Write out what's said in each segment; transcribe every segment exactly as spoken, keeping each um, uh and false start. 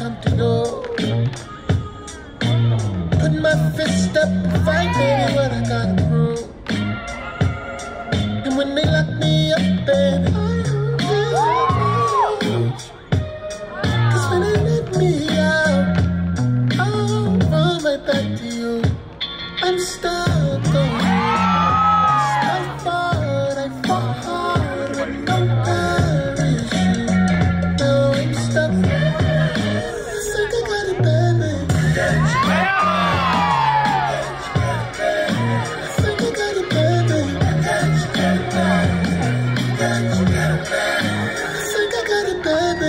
come to you. Put my fist up and fight, baby, what I gotta prove. And when they lock me up, baby, cause when they let me out, I'll run right back to you. I'm stuck on you. I fought, I fought hard with no parachute. Now I'm stuck. I think I got it, baby. I think I got it, baby. I think I got it, baby.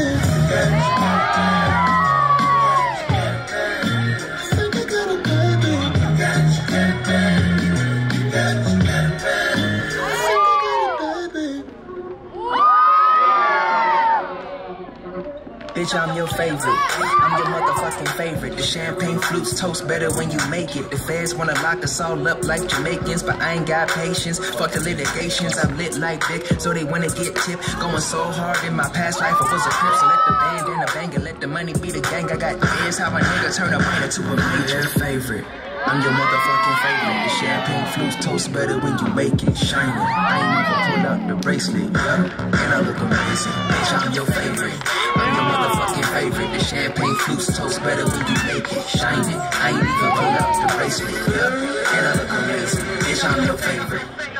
Bitch, I'm your favorite. I'm your motherfucking favorite. The champagne flutes toast better when you make it. The feds wanna lock us all up like Jamaicans, but I ain't got patience. Fuck the litigations, I'm lit like Vic, so they wanna get tipped. Going so hard in my past life, I was a crip, so let the band and the banger, let the money be the gang. I got here's how my nigga turn a minor to a major favorite. I'm your motherfucking favorite. The champagne flutes toast better when you make it shining. I ain't even pull out the bracelet, yeah, and I look amazing. Bitch, I'm your favorite. I'm your motherfucking favorite. The champagne flutes toast better when you make it shining. I ain't even pull out the bracelet, yeah, and I look amazing. Bitch, I'm your favorite.